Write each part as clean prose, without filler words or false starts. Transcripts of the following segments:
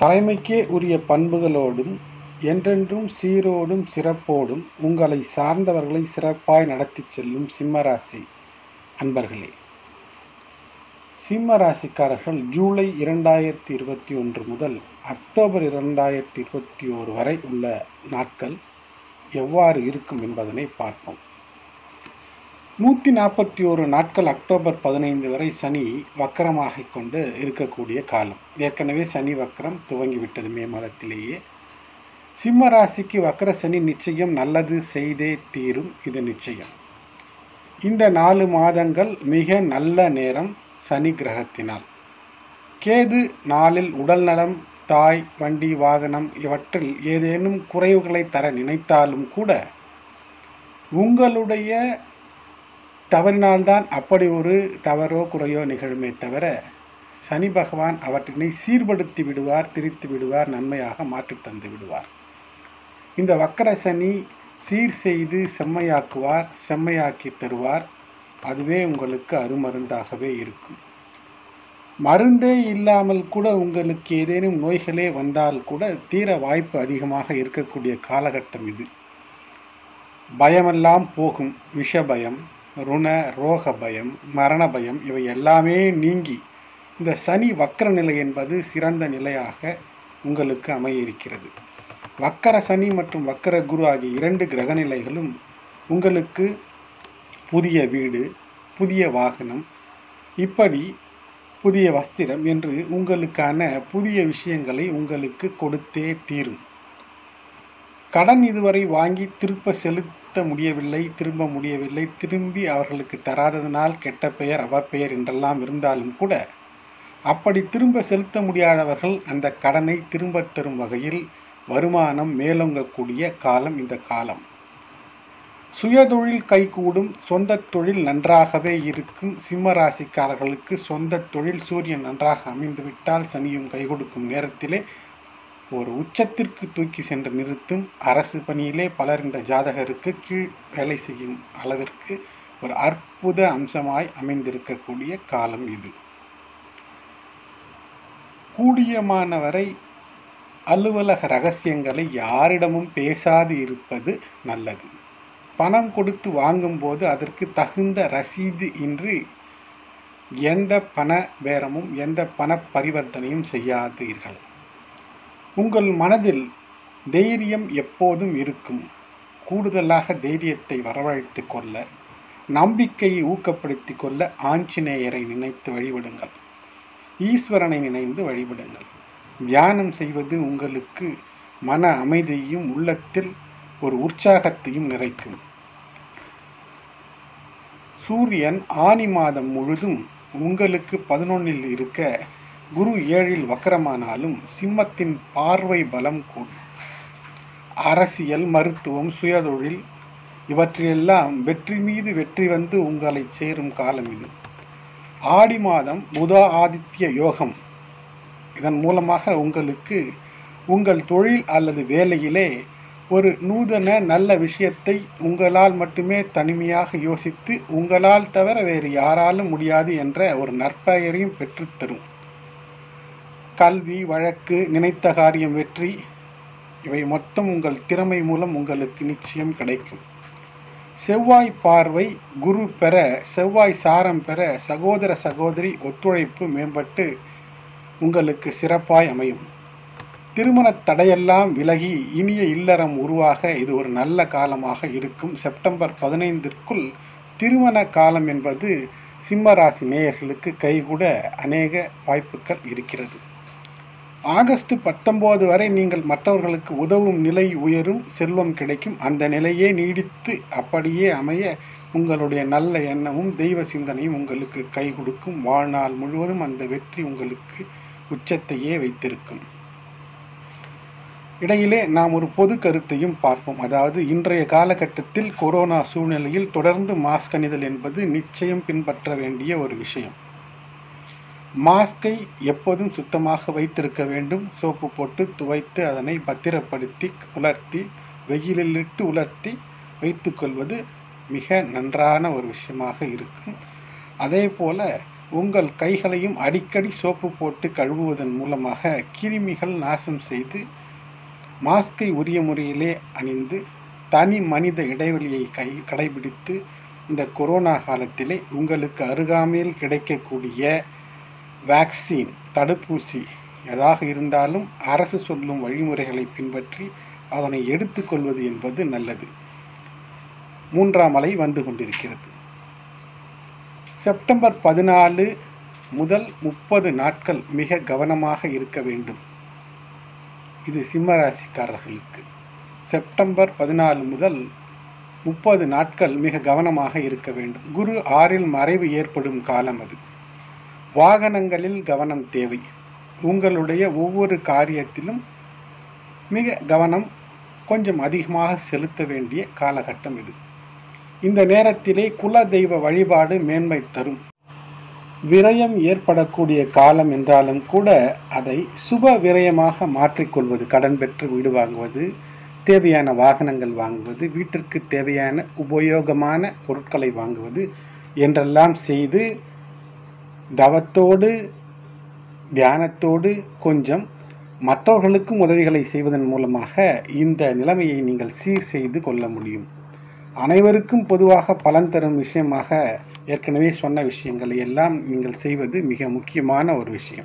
தலைமைக்கே உரிய பண்புகளோடும் என்றென்றும் சீரோடும் சிறப்போடும் உங்களை சார்ந்தவர்களை சிறப்பாய் நடத்திச் செல்லும் சிம்மராசி அன்பர்களே. சிம்ம ராசிக்காரர்கள் ஜூலை 2021 முதல் அக்டோபர் 2021 வரை உள்ள நாட்கள் எவ்வாறு இருக்கும் என்பதனை பார்ப்போம். 141 நாட்கள் அக்டோபர் 15 வரை சனி வக்கரமாக கொண்டு இருக்கக்கூடிய காலம். ஏற்கனவே சனி வக்கரம் துவங்கிவிட்டது மே மாதத்திலேயே. சிம்ம ராசிக்கு வக்கர சனி நிச்சயம் நல்லது செய்தே தீரும், இது நிச்சயம். இந்த 4 மாதங்கள் மிக நல்ல நேரம் சனி கிரகத்தினால். கேது நாளில் உடல் நலம், தாய், வண்டி, வாகனம் இவற்றில் ஏதேனும் குறைவுகளை தர நினைத்தாலும் கூட உங்களுடைய தவறினால்தான் அப்படி ஒரு தவறோ குறையோ நிகழுமே தவிர சனி பகவான் அவற்றினை சீர்படுத்தி விடுவார், திரித்து விடுவார், நன்மையாக மாற்றி தந்து விடுவார். இந்த வக்கர சனி சீர் செய்து செம்மையாக்குவார், செம்மையாக்கி தருவார். அதுவே உங்களுக்கு அருமருந்தாகவே இருக்கும். மருந்தே இல்லாமல் கூட உங்களுக்கு ஏதேனும் நோய்களே வந்தால் கூட தீர வாய்ப்பு அதிகமாக இருக்கக்கூடிய காலகட்டம் இது. பயமெல்லாம் போகும். விஷ பயம், ருண ரோக பயம், மரண பயம் இவை எல்லாமே நீங்கி இந்த சனி வக்கர நிலை என்பது சிறந்த நிலையாக உங்களுக்கு அமைய இருக்கிறது. வக்கர சனி மற்றும் வக்கர குரு ஆகிய 2 கிரக நிலைகளும் உங்களுக்கு புதிய வீடு, புதிய வாகனம், இப்படி புதிய வஸ்திரம் என்று உங்களுக்கான புதிய விஷயங்களை உங்களுக்கு கொடுத்தே தீரும். கடன் இதுவரை வாங்கி திரும்ப செலுத்த முடியவில்லை, திரும்பி அவர்களுக்கு தராததனால் கெட்ட பெயர், அவப்பெயர் என்றெல்லாம் இருந்தாலும் கூட அப்படி திரும்ப செலுத்த முடியாதவர்கள் அந்த கடனை திரும்ப தரும் வகையில் வருமானம் மேலோங்கக்கூடிய காலம் இந்த காலம். சுயதொழில் கைகூடும், சொந்த தொழில் நன்றாகவே இருக்கும். சிம்ம ராசிக்காரர்களுக்கு சொந்த தொழில் சூரியன் நன்றாக அமைந்துவிட்டால் சனியும் கை கொடுக்கும் நேரத்திலே ஒரு உச்சத்திற்கு தூக்கி சென்று நிறுத்தும். அரசு பணியிலே பலர் இந்த ஜாதகருக்கு கீழ் வேலை செய்யும் அளவிற்கு ஒரு அற்புத அம்சமாய் அமைந்திருக்கக்கூடிய காலம் இது. கூடியமானவரை அலுவலக ரகசியங்களை யாரிடமும் பேசாது இருப்பது நல்லது. பணம் கொடுத்து வாங்கும்போது அதற்கு தகுந்த ரசீது இன்றி எந்த பண பேரமும் எந்த பண பரிவர்த்தனையும் செய்யாதீர்கள். உங்கள் மனதில் தைரியம் எப்போதும் இருக்கும். கூடுதலாக தைரியத்தை வரவழைத்து கொள்ள, நம்பிக்கையை ஊக்கப்படுத்தி கொள்ள ஆஞ்சநேயரை நினைத்து வழிபடுங்கள், ஈஸ்வரனை நினைந்து வழிபடுங்கள். தியானம் செய்வது உங்களுக்கு மன அமைதியையும் உள்ளத்தில் ஒரு உற்சாகத்தையும் நிறைக்கும். சூரியன் ஆனி மாதம் முழுதும் உங்களுக்கு 11 இருக்க குரு 7 வக்கரமானாலும் சிம்மத்தின் பார்வை பலம் கூடும். அரசியல், மருத்துவம், சுயதொழில் இவற்றிலெல்லாம் வெற்றி மீது வெற்றி வந்து உங்களை சேரும் காலம் இது. ஆடி மாதம் புத ஆதித்ய யோகம். இதன் மூலமாக உங்களுக்கு உங்கள் தொழில் அல்லது வேலையிலே ஒரு நூதன நல்ல விஷயத்தை உங்களால் மட்டுமே தனிமையாக யோசித்து உங்களால் தவிர வேறு யாராலும் முடியாது என்ற ஒரு நற்பெயரையும் பெற்றுத்தரும். கல்வி, வழக்கு, நினைத்த காரியம் வெற்றி இவை மொத்தம் உங்கள் திறமை மூலம் உங்களுக்கு நிச்சயம் கிடைக்கும். செவ்வாய் பார்வை குரு பெற, செவ்வாய் சாரம் பெற சகோதர சகோதரி ஒத்துழைப்பு மேம்பட்டு உங்களுக்கு சிறப்பாய் அமையும். திருமண தடையெல்லாம் விலகி இனிய இல்லறம் உருவாக இது ஒரு நல்ல காலமாக இருக்கும். செப்டம்பர் 15ற்குள் திருமண காலம் என்பது சிம்ம ராசி நேயர்களுக்கு கைகூட அநேக வாய்ப்புகள் இருக்கிறது. ஆகஸ்ட் 19 வரை நீங்கள் மற்றவர்களுக்கு உதவும் நிலை உயரும், செல்வம் கிடைக்கும். அந்த நிலையே நீடித்து அப்படியே அமைய உங்களுடைய நல்ல எண்ணமும் தெய்வ சிந்தனையும் உங்களுக்கு கை கொடுக்கும். வாழ்நாள் முழுவதும் அந்த வெற்றி உங்களுக்கு உச்சத்தையே வைத்திருக்கும். இடையிலே நாம் ஒரு பொது கருத்தையும் பார்ப்போம். அதாவது இன்றைய காலகட்டத்தில் கொரோனா சூழ்நிலையில் தொடர்ந்து மாஸ்க் அணிதல் என்பது நிச்சயம் பின்பற்ற வேண்டிய ஒரு விஷயம். மாஸ்கை எப்போதும் சுத்தமாக வைத்திருக்க வேண்டும். சோப்பு போட்டு துவைத்து அதனை பத்திரப்படுத்தி உலர்த்தி வெயிலிலிட்டு உலர்த்தி வைத்துக்கொள்வது மிக நன்றான ஒரு விஷயமாக இருக்கும். அதே போல உங்கள் கைகளையும் அடிக்கடி சோப்பு போட்டு கழுவுவதன் மூலமாக கிருமிகள் நாசம் செய்து மாஸ்கை உரிய முறையிலே அணிந்து தனி மனித இடைவெளியை கடைபிடித்து இந்த கொரோனா காலத்திலே உங்களுக்கு அருகாமையில் கிடைக்கக்கூடிய வேக்சின் தடுப்பூசி எதாக இருந்தாலும் அரசு சொல்லும் வழிமுறைகளை பின்பற்றி அதனை எடுத்துக்கொள்வது என்பது நல்லது. 3ஆம் அலை வந்து கொண்டிருக்கிறது. செப்டம்பர் 14 முதல் 30 நாட்கள் மிக கவனமாக இருக்க வேண்டும். இது சிம்ம ராசிக்காரர்களுக்கு. செப்டம்பர் 14 முதல் 30 நாட்கள் மிக கவனமாக இருக்க வேண்டும். குரு 6இல் மறைவு ஏற்படும் காலம் அது. வாகனங்களில் கவனம் தேவை. உங்களுடைய ஒவ்வொரு காரியத்திலும் மிக கவனம் கொஞ்சம் அதிகமாக செலுத்த வேண்டிய காலகட்டம் இது. இந்த நேரத்திலே குல தெய்வ வழிபாடு மேன்மை தரும். விரயம் ஏற்படக்கூடிய காலம் என்றாலும் கூட அதை சுப விரயமாக மாற்றிக்கொள்வது, கடன் பெற்று வீடு வாங்குவது, தேவையான வாகனங்கள் வாங்குவது, வீட்டிற்கு தேவையான உபயோகமான பொருட்களை வாங்குவது என்றெல்லாம் செய்து தவத்தோடு தியானத்தோடு கொஞ்சம் மற்றவர்களுக்கும் உதவிகளை செய்வதன் மூலமாக இந்த நிலைமையை நீங்கள் சீர் செய்து கொள்ள முடியும். அனைவருக்கும் பொதுவாக பலன் தரும் விஷயமாக ஏற்கனவே சொன்ன விஷயங்களை எல்லாம் நீங்கள் செய்வது மிக முக்கியமான ஒரு விஷயம்.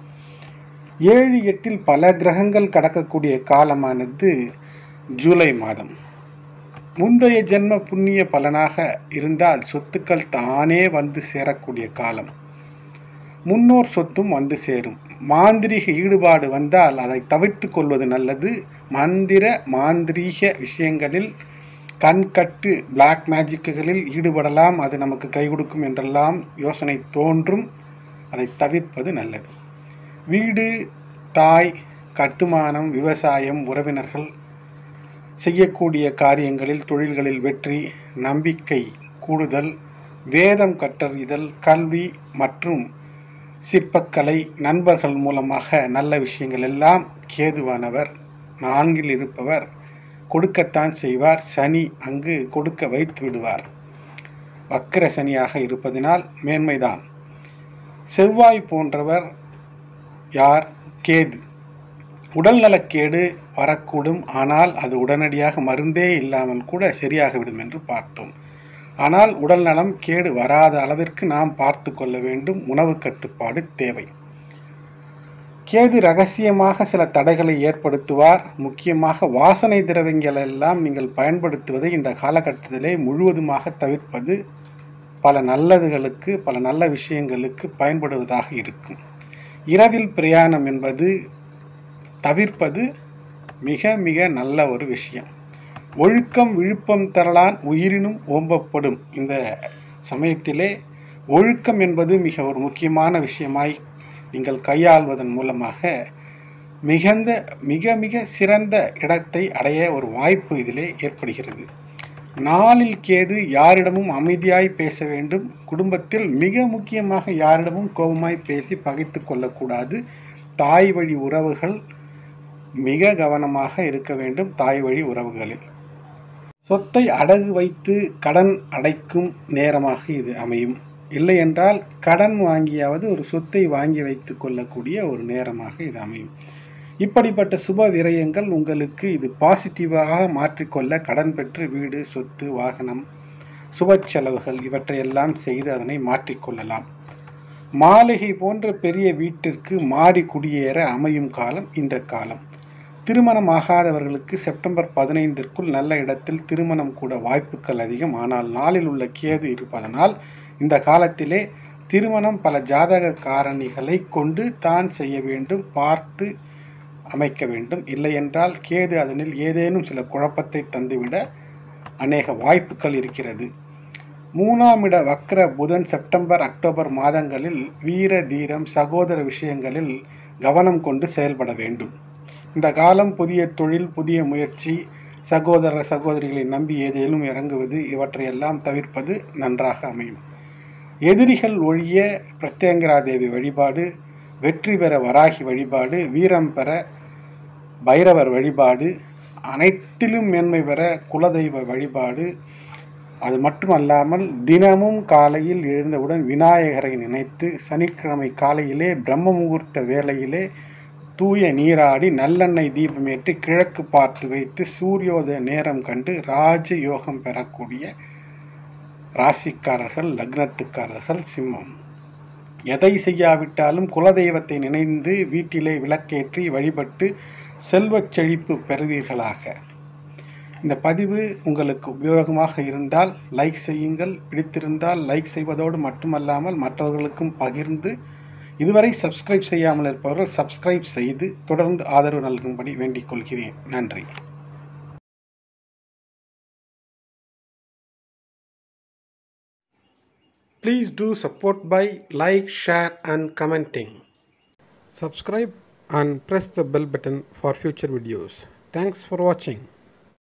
7, 8 பல கிரகங்கள் கடக்கக்கூடிய காலமானது ஜூலை மாதம். முந்தைய ஜென்ம புண்ணிய பலனாக இருந்தால் சொத்துக்கள் தானே வந்து சேரக்கூடிய காலம். முன்னோர் சொத்தும் வந்து சேரும். மாந்திரீக ஈடுபாடு வந்தால் அதை தவிர்த்து கொள்வது நல்லது. மாந்திரீக விஷயங்களில் கண்கட்டு பிளாக் மேஜிக்குகளில் ஈடுபடலாம், அது நமக்கு கை கொடுக்கும் என்றெல்லாம் யோசனை தோன்றும். அதை தவிர்ப்பது நல்லது. வீடு, தாய், கட்டுமானம், விவசாயம், உறவினர்கள் செய்யக்கூடிய காரியங்களில் தொழில்களில் வெற்றி, நம்பிக்கை கூடுதல், வேதம் கற்றறிதல், கல்வி மற்றும் சிற்பக்கலை, நண்பர்கள் மூலமாக நல்ல விஷயங்கள் எல்லாம் கேதுவானவர் 4இல் இருப்பவர் கொடுக்கத்தான் செய்வார். சனி அங்கு கொடுக்க வைத்து விடுவார். வக்கிர சனியாக இருப்பதினால் மேன்மைதான். செவ்வாய் போன்றவர் யார்? கேது. உடல்நலக்கேடு வரக்கூடும். ஆனால் அது உடனடியாக மருந்தே இல்லாமல் கூட சரியாகிவிடும் என்று பார்த்தோம். ஆனால் உடல் நலம் கேடு வராத அளவிற்கு நாம் பார்த்து கொள்ள வேண்டும். உணவு கட்டுப்பாடு தேவை. கேது ரகசியமாக சில தடைகளை ஏற்படுத்துவார். முக்கியமாக வாசனை திரவியங்கள் எல்லாம் நீங்கள் பயன்படுத்துவதை இந்த காலகட்டத்திலே முழுவதுமாக தவிர்ப்பது பல நல்லதுகளுக்கு, பல நல்ல விஷயங்களுக்கு பயன்படுவதாக இருக்கும். இரவில் பிரயாணம் என்பது தவிர்ப்பது மிக மிக நல்ல ஒரு விஷயம். ஒழுக்கம் விழுப்பம் தரலான் உயிரினும் ஓம்பப்படும். இந்த சமயத்திலே ஒழுக்கம் என்பது ஒரு முக்கியமான விஷயமாய் நீங்கள் கையாள்வதன் மூலமாக மிக மிக சிறந்த இடத்தை அடைய ஒரு வாய்ப்பு இதிலே ஏற்படுகிறது. 4இல் கேது யாரிடமும் அமைதியாய் பேச வேண்டும். குடும்பத்தில் மிக முக்கியமாக யாரிடமும் கோபமாய் பேசி பகைத்து கொள்ளக்கூடாது. தாய் வழி உறவுகள் மிக கவனமாக இருக்க வேண்டும். தாய் வழி உறவுகளில் சொத்தை அடகு வைத்து கடன் அடைக்கும் நேரமாக இது அமையும். இல்லை என்றால் கடன் வாங்கியாவது ஒரு சொத்தை வாங்கி வைத்து கொள்ளக்கூடிய ஒரு நேரமாக இது அமையும். இப்படிப்பட்ட சுப விரயங்கள் உங்களுக்கு இது பாசிட்டிவாக மாற்றிக்கொள்ள கடன் பெற்று வீடு, சொத்து, வாகனம், சுப செலவுகள் இவற்றையெல்லாம் செய்து அதனை மாற்றிக்கொள்ளலாம். மாளிகை போன்ற பெரிய வீட்டிற்கு மாறி குடியேற அமையும் காலம் இந்த காலம். திருமணம் ஆகாதவர்களுக்கு செப்டம்பர் 15ற்குள் நல்ல இடத்தில் திருமணம் கூட வாய்ப்புகள் அதிகம். ஆனால் 4இல் உள்ள கேது இருப்பதனால் இந்த காலத்திலே திருமணம் பல ஜாதக காரணிகளை கொண்டு தான் செய்ய வேண்டும், பார்த்து அமைக்க வேண்டும். இல்லை என்றால் கேது அதனில் ஏதேனும் சில குழப்பத்தை தந்துவிட அநேக வாய்ப்புகள் இருக்கிறது. 3ஆம் இட வக்ர புதன் செப்டம்பர், அக்டோபர் மாதங்களில் வீர தீரம், சகோதர விஷயங்களில் கவனம் கொண்டு செயல்பட வேண்டும். இந்த காலம் புதிய தொழில், புதிய முயற்சி, சகோதர சகோதரிகளை நம்பி ஏதேனும் இறங்குவது இவற்றையெல்லாம் தவிர்ப்பது நன்றாக அமையும். எதிரிகள் ஒழிய பிரத்யங்கராதேவி வழிபாடு, வெற்றி பெற வராகி வழிபாடு, வீரம் பெற பைரவர் வழிபாடு, அனைத்திலும் மேன்மை பெற குலதெய்வ வழிபாடு, அது மட்டுமல்லாமல் தினமும் காலையில் எழுந்தவுடன் விநாயகரை நினைத்து சனிக்கிழமை காலையிலே பிரம்ம முகூர்த்த வேளையிலே தூய நீராடி நல்லெண்ணெய் தீபமேற்றி கிழக்கு பார்த்து வைத்து சூரியோதய நேரம் கண்டு ராஜ யோகம் பெறக்கூடிய ராசிக்காரர்கள், லக்னத்துக்காரர்கள் சிம்மம். எதை செய்யாவிட்டாலும் குலதெய்வத்தை நினைந்து வீட்டிலே விளக்கேற்றி வழிபட்டு செல்வச் செழிப்பு பெறுவீர்களாக. இந்த பதிவு உங்களுக்கு உபயோகமாக இருந்தால் லைக் செய்யுங்கள். பிடித்திருந்தால் லைக் செய்வதோடு மட்டுமல்லாமல் மற்றவர்களுக்கும் பகிர்ந்து, இதுவரை சப்ஸ்கிரைப் செய்யாமல் இருப்பவர்கள் சப்ஸ்கிரைப் செய்து தொடர்ந்து ஆதரவு நல்கும்படி வேண்டிக் கொள்கிறேன். நன்றி. Please do support by like, share and commenting. Subscribe and press the bell button for future videos. Thanks for watching.